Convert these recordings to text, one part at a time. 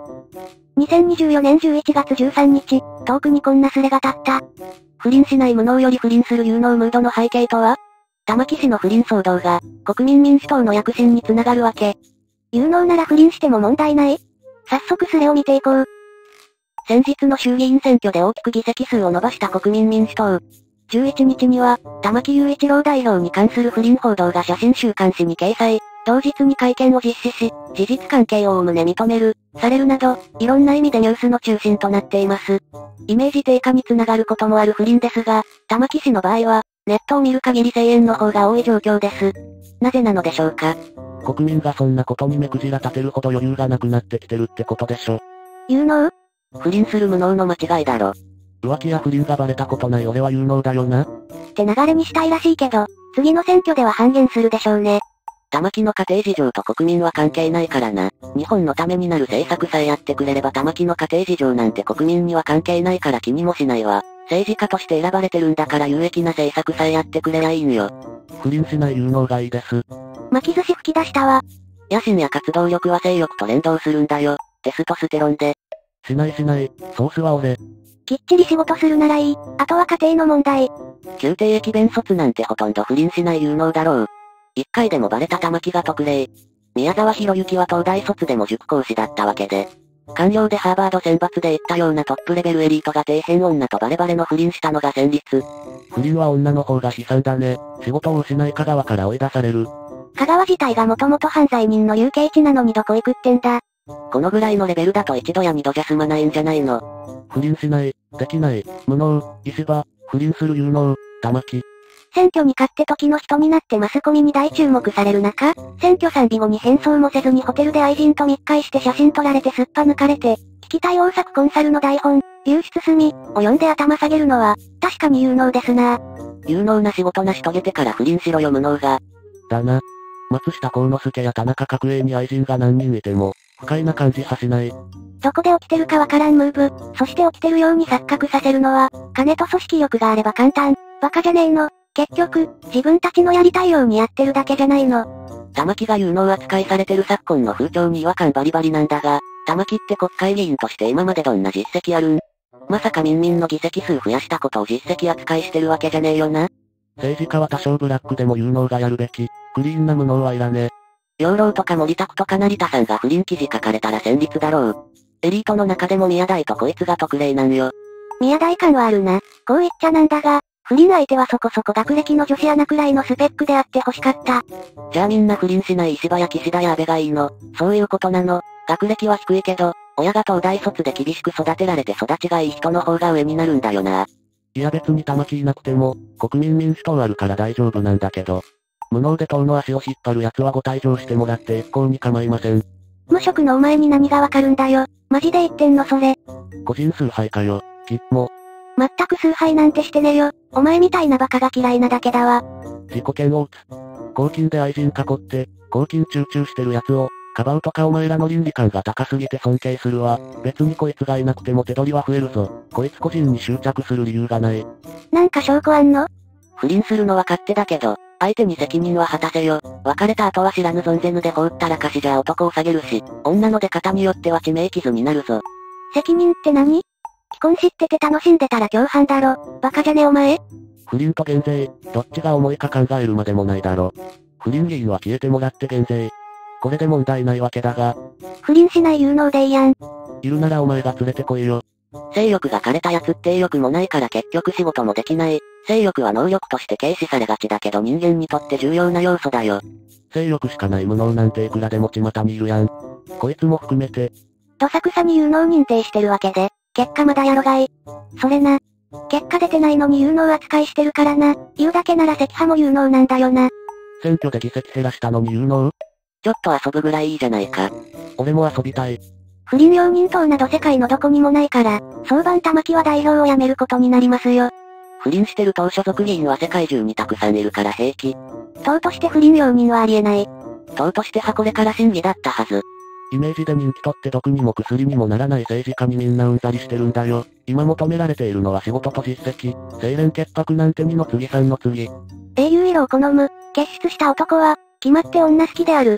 2024年11月13日、遠くにこんなスレが立った。 不倫しない無能より不倫する有能ムードの背景とは？玉木氏の不倫騒動が、国民民主党の躍進につながるわけ。 有能なら不倫しても問題ない？早速スレを見ていこう。 先日の衆議院選挙で大きく議席数を伸ばした国民民主党。11日には、玉木雄一郎代表に関する不倫報道が写真週刊誌に掲載。同日に会見を実施し、事実関係をおおむね認める、されるなど、いろんな意味でニュースの中心となっています。イメージ低下につながることもある不倫ですが、玉木氏の場合は、ネットを見る限り声援の方が多い状況です。なぜなのでしょうか？ 国民がそんなことに目くじら立てるほど余裕がなくなってきてるってことでしょ。 有能？ 不倫する無能の間違いだろ。 浮気や不倫がバレたことない俺は有能だよな。 って流れにしたいらしいけど、次の選挙では半減するでしょうね。 玉木の家庭事情と国民は関係ないからな。日本のためになる政策さえやってくれれば玉木の家庭事情なんて国民には関係ないから気にもしないわ。政治家として選ばれてるんだから有益な政策さえやってくれりゃいいんよ。 不倫しない有能がいいです。 巻き寿司吹き出したわ。 野心や活動力は性欲と連動するんだよ。テストステロンで。 しない、ソースは俺。 きっちり仕事するならいい。あとは家庭の問題。 宮廷駅弁卒なんてほとんど不倫しない有能だろう。一回でもバレた玉木が特例。宮沢博之は東大卒でも塾講師だったわけで。官僚でハーバード選抜で言ったようなトップレベルエリートが底辺女とバレバレの不倫したのが先日。 不倫は女の方が悲惨だね。仕事を失い香川から追い出される。 香川自体がもともと犯罪人の流刑地なのにどこ行くってんだ。 このぐらいのレベルだと一度や二度じゃ済まないんじゃないの。 不倫しない、できない、無能、石破、不倫する有能、玉木。 選挙に勝って時の人になってマスコミに大注目される中、選挙賛美後に変装もせずにホテルで愛人と密会して写真撮られてすっぱ抜かれて、聞きたい大作コンサルの台本、流出済を読んで頭下げるのは、確かに有能ですな。 有能な仕事成し遂げてから不倫しろよ無能が。 だな。松下幸之助や田中角栄に愛人が何人いても、不快な感じはしない。 どこで起きてるかわからんムーブ、そして起きてるように錯覚させるのは、金と組織力があれば簡単、バカじゃねえの。結局、自分たちのやりたいようにやってるだけじゃないの。 玉木が有能扱いされてる昨今の風潮に違和感バリバリなんだが、玉木って国会議員として今までどんな実績あるん？まさか民の議席数増やしたことを実績扱いしてるわけじゃねえよな。 政治家は多少ブラックでも有能がやるべき、クリーンな無能はいらね。 養老とか森田とか成田さんが不倫記事書かれたら戦慄だろう。エリートの中でも宮台とこいつが特例なんよ。 宮台感はあるな。こう言っちゃなんだが、不倫相手はそこそこ学歴の女子アナくらいのスペックであって欲しかった。 じゃあみんな不倫しない石破や岸田や安倍がいいの？そういうことなの。学歴は低いけど、親が東大卒で厳しく育てられて育ちがいい人の方が上になるんだよな。 いや別に玉木いなくても、国民民主党あるから大丈夫なんだけど。無能で党の足を引っ張る奴はご退場してもらって一向に構いません。 無職のお前に何がわかるんだよ。マジで言ってんのそれ。 個人崇拝かよ、きっも。 まったく崇拝なんてしてねよ。お前みたいなバカが嫌いなだけだわ。 自己嫌悪。公金で愛人囲って、公金集中してる奴を、かばうとかお前らの倫理観が高すぎて尊敬するわ。別にこいつがいなくても手取りは増えるぞ。こいつ個人に執着する理由がない。 なんか証拠あんの？ 不倫するのは勝手だけど、相手に責任は果たせよ。別れた後は知らぬ存ぜぬで放ったらかしじゃ男を下げるし、女の出方によっては致命傷になるぞ。 責任って何？既婚知ってて楽しんでたら共犯だろ。バカじゃねお前？ 不倫と減税、どっちが重いか考えるまでもないだろ。不倫議員は消えてもらって減税。これで問題ないわけだが。 不倫しない有能でいいやん。 いるならお前が連れてこいよ。 性欲が枯れた奴って意欲もないから結局仕事もできない。性欲は能力として軽視されがちだけど人間にとって重要な要素だよ。 性欲しかない無能なんていくらでも巷にいるやん。こいつも含めて。 どさくさに有能認定してるわけで、結果まだやろがい。それな。結果出てないのに有能扱いしてるからな。言うだけなら赤派も有能なんだよな。 選挙で議席減らしたのに有能？ ちょっと遊ぶぐらいいいじゃないか。 俺も遊びたい。 不倫容認党など世界のどこにもないから、早晩玉木は代表を辞めることになりますよ。 不倫してる党所属議員は世界中にたくさんいるから平気。 党として不倫容認はありえない。 党としてはこれから審議だったはず。 イメージで人気取って毒にも薬にもならない政治家にみんなうんざりしてるんだよ。今求められているのは仕事と実績。清廉潔白なんて二の次三の次。 英雄色を好む、傑出した男は、決まって女好きである。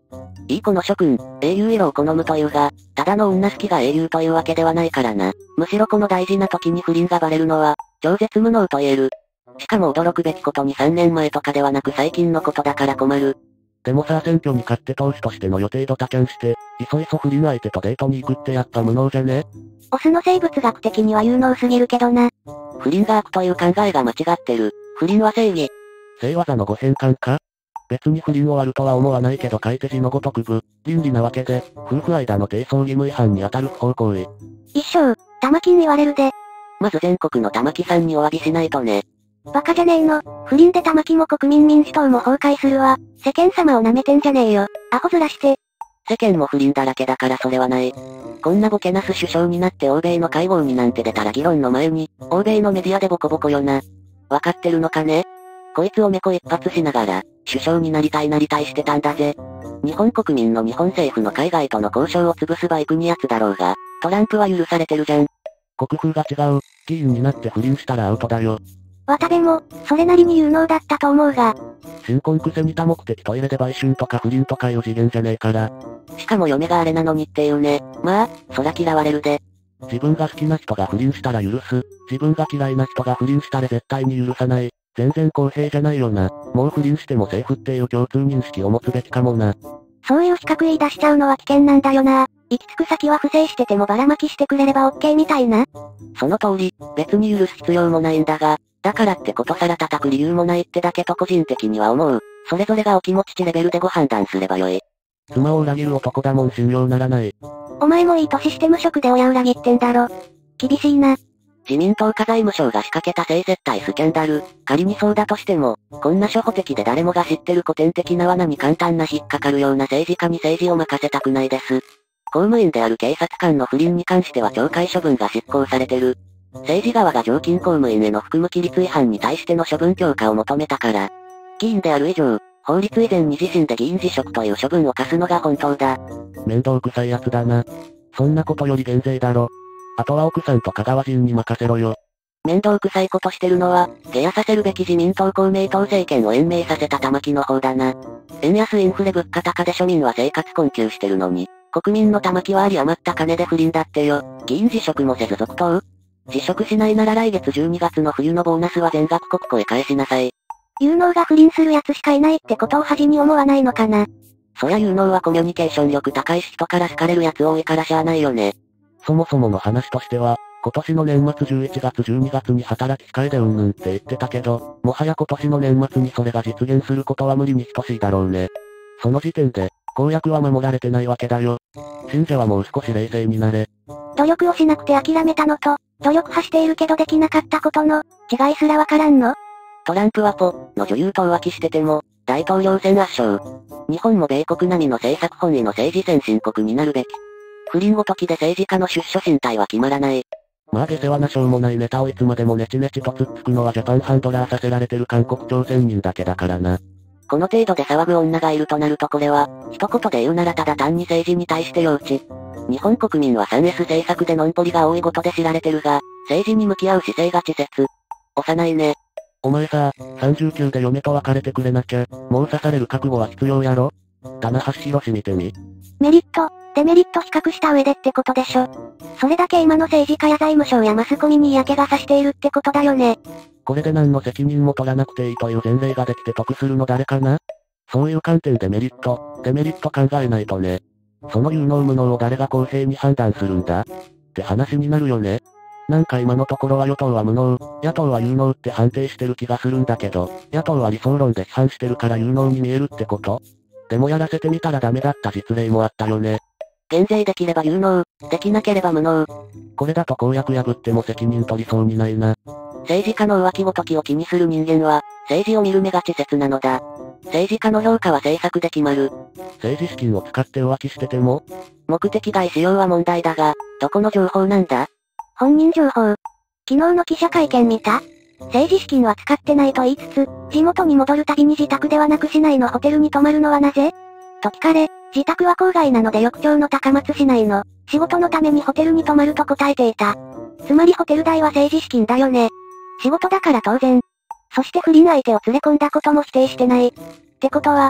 いい子の諸君、英雄色を好むというが、ただの女好きが英雄というわけではないからな。むしろこの大事な時に不倫がバレるのは、超絶無能と言える。しかも驚くべきことに3年前とかではなく最近のことだから困る。 でもさ、選挙に勝って党首としての予定ドタキャンして、いそいそ不倫相手とデートに行くってやっぱ無能じゃね？ オスの生物学的には有能すぎるけどな。 不倫が悪という考えが間違ってる。不倫は正義。 正技のご変換か？別に不倫を悪とは思わないけど書いて字のごとく無、倫理なわけで、夫婦間の貞操義務違反に当たる不法行為。 一生、玉金言われるで。 まず全国の玉木さんにお詫びしないとね。 バカじゃねえの。不倫で玉木も国民民主党も崩壊するわ。世間様を舐めてんじゃねえよ。アホずらして。 世間も不倫だらけだからそれはない。こんなボケなす首相になって欧米の会合になんて出たら議論の前に、欧米のメディアでボコボコよな。わかってるのかね？こいつをメコ一発しながら、首相になりたいしてたんだぜ。日本国民の日本政府の海外との交渉を潰すバイクにやつだろうが、トランプは許されてるじゃん。 国風が違う。議員になって不倫したらアウトだよ。 渡部も、それなりに有能だったと思うが。 新婚くせに多目的トイレで売春とか不倫とかいう次元じゃねえから。 しかも嫁があれなのにっていうね。まあ、そら嫌われるで。 自分が好きな人が不倫したら許す。自分が嫌いな人が不倫したら絶対に許さない。全然公平じゃないよな。もう不倫してもセーフっていう共通認識を持つべきかもな。 そういう資格言い出しちゃうのは危険なんだよな。行き着く先は不正しててもばらまきしてくれれば OK みたいな。 その通り、別に許す必要もないんだが、だからってことさら叩く理由もないってだけと個人的には思う。それぞれがお気持ちレベルでご判断すればよい。 妻を裏切る男だもん信用ならない。 お前もいい年して無職で親裏切ってんだろ。厳しいな。 自民党か財務省が仕掛けた性接待スキャンダル。仮にそうだとしても、こんな初歩的で誰もが知ってる古典的な罠に簡単な引っかかるような政治家に政治を任せたくないです。公務員である警察官の不倫に関しては懲戒処分が執行されてる。政治側が常勤公務員への服務規律違反に対しての処分強化を求めたから。議員である以上、法律以前に自身で議員辞職という処分を課すのが本当だ。 面倒くさいやつだな。そんなことより減税だろ。あとは奥さんと香川人に任せろよ。 面倒くさいことしてるのは、ケアさせるべき自民党公明党政権を延命させた玉木の方だな。円安インフレ物価高で庶民は生活困窮してるのに、国民の玉木はあり余った金で不倫だってよ。議員辞職もせず続投？辞職しないなら来月12月の冬のボーナスは全額国庫へ返しなさい。 有能が不倫する奴しかいないってことを恥に思わないのかな。 そりゃ有能はコミュニケーション力高いし人から好かれる奴多いからしゃあないよね。 そもそもの話としては、今年の年末11月12月に働き控えでうんぬんって言ってたけど、もはや今年の年末にそれが実現することは無理に等しいだろうね。その時点で、公約は守られてないわけだよ。信者はもう少し冷静になれ。 努力をしなくて諦めたのと、努力はしているけどできなかったことの、違いすらわからんの？ トランプはの女優と浮気してても、大統領選圧勝。日本も米国並みの政策本位の政治先進国になるべき。不倫ごときで政治家の出所進退は決まらない。 まあ下世話なしょうもないネタをいつまでもネチネチとつっつくのはジャパンハンドラーさせられてる韓国朝鮮人だけだからな。 この程度で騒ぐ女がいるとなるとこれは、一言で言うならただ単に政治に対して幼稚。日本国民は 3S 政策でノンポリが多いことで知られてるが、政治に向き合う姿勢が稚拙。幼いね。 お前さ、39で嫁と別れてくれなきゃ、もう刺される覚悟は必要やろ？棚橋弘見てみ。 メリット、デメリット比較した上でってことでしょ。それだけ今の政治家や財務省やマスコミに嫌気がさしているってことだよね。 これで何の責任も取らなくていいという前例ができて得するの誰かな？そういう観点でメリット、デメリット考えないとね。その有能無能を誰が公平に判断するんだって話になるよね。なんか今のところは与党は無能、野党は有能って判定してる気がするんだけど、野党は理想論で批判してるから有能に見えるってこと？でもやらせてみたらダメだった実例もあったよね。 減税できれば有能、できなければ無能。 これだと公約破っても責任取りそうにないな。 政治家の浮気ごときを気にする人間は、政治を見る目が稚拙なのだ。政治家の評価は政策で決まる。 政治資金を使って浮気してても？ 目的外使用は問題だが、どこの情報なんだ？ 本人情報。昨日の記者会見見た？政治資金は使ってないと言いつつ、地元に戻るたびに自宅ではなく市内のホテルに泊まるのはなぜ？と聞かれ、自宅は郊外なので翌朝の高松市内の、仕事のためにホテルに泊まると答えていた。つまりホテル代は政治資金だよね。仕事だから当然。そして不倫相手を連れ込んだことも否定してない。ってことは、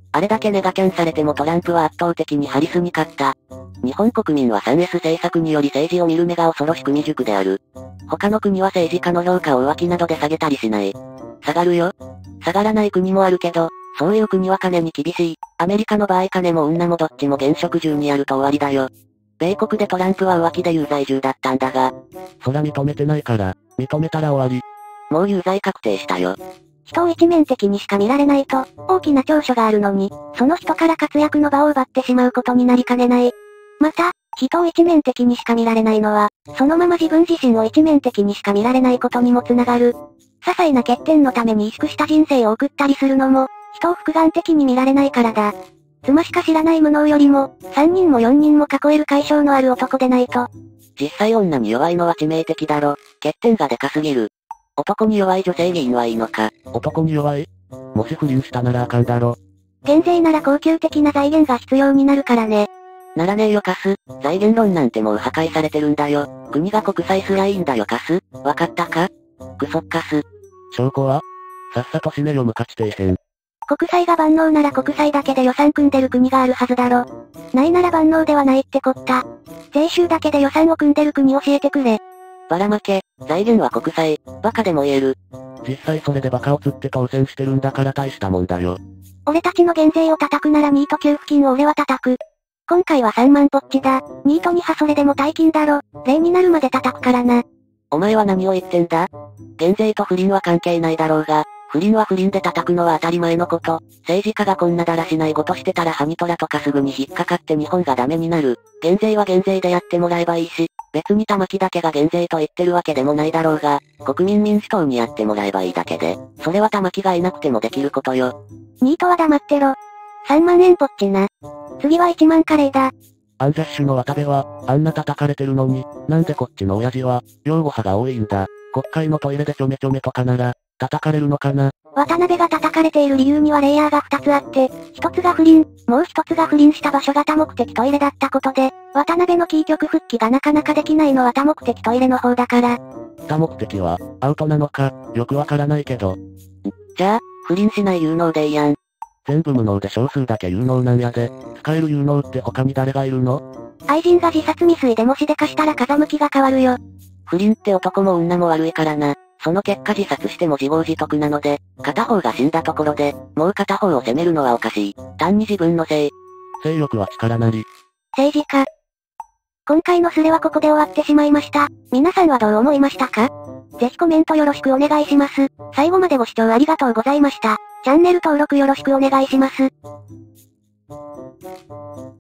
あれだけネガキャンされてもトランプは圧倒的にハリスに勝った。日本国民は 3S 政策により政治を見る目が恐ろしく未熟である。他の国は政治家の評価を浮気などで下げたりしない。下がるよ。下がらない国もあるけど、そういう国は金に厳しい。アメリカの場合金も女もどっちも現職10にやると終わりだよ。米国でトランプは浮気で有罪10だったんだが。 そら認めてないから、認めたら終わり。 もう有罪確定したよ。 人を一面的にしか見られないと、大きな長所があるのに、その人から活躍の場を奪ってしまうことになりかねない。また、人を一面的にしか見られないのは、そのまま自分自身を一面的にしか見られないことにもつながる。些細な欠点のために萎縮した人生を送ったりするのも、人を複眼的に見られないからだ。妻しか知らない無能よりも、3人も4人も囲える解消のある男でないと。 実際女に弱いのは致命的だろ。欠点がでかすぎる。男に弱い女性議員はいいのか。 男に弱い？もし不倫したならあかんだろ。 減税なら恒久的な財源が必要になるからね。 ならねえよカス。財源論なんてもう破壊されてるんだよ。国が国債すりゃいいんだよカス。わかったか？クソカス。 証拠は？さっさと死ねよ無価値底辺。 国債が万能なら国債だけで予算組んでる国があるはずだろ。ないなら万能ではないってこった。税収だけで予算を組んでる国教えてくれ。 ばらまけ、財源は国債、バカでも言える。 実際それでバカを釣って当選してるんだから大したもんだよ。 俺たちの減税を叩くならニート給付金を俺は叩く。今回は3万ぽっちだ。ニートにはそれでも大金だろ。例になるまで叩くからな。 お前は何を言ってんだ？減税と不倫は関係ないだろうが、不倫は不倫で叩くのは当たり前のこと。政治家がこんなだらしないことしてたらハニトラとかすぐに引っかかって日本がダメになる。減税は減税でやってもらえばいいし、別に玉木だけが減税と言ってるわけでもないだろうが、国民民主党にやってもらえばいいだけで、それは玉木がいなくてもできることよ。 ニートは黙ってろ。3万円ぽっちな。次は1万カレーだ。 アンジャッシュの渡部は、あんな叩かれてるのに、なんでこっちの親父は、擁護派が多いんだ。国会のトイレでちょめちょめとかなら、叩かれるのかな。 渡辺が叩かれている理由にはレイヤーが2つあって、1つが不倫、もう1つが不倫した場所が多目的トイレだったことで、渡辺のキー局復帰がなかなかできないのは多目的トイレの方だから。 多目的は、アウトなのか、よくわからないけど。 じゃあ、不倫しない有能でいいやん。 全部無能で少数だけ有能なんやで、使える有能って他に誰がいるの？ 愛人が自殺未遂でもしでかしたら風向きが変わるよ。 不倫って男も女も悪いからな。その結果自殺しても自業自得なので、片方が死んだところで、もう片方を責めるのはおかしい。単に自分のせい。 性欲は力なり。 政治家。今回のスレはここで終わってしまいました。皆さんはどう思いましたか？ぜひコメントよろしくお願いします。最後までご視聴ありがとうございました。チャンネル登録よろしくお願いします。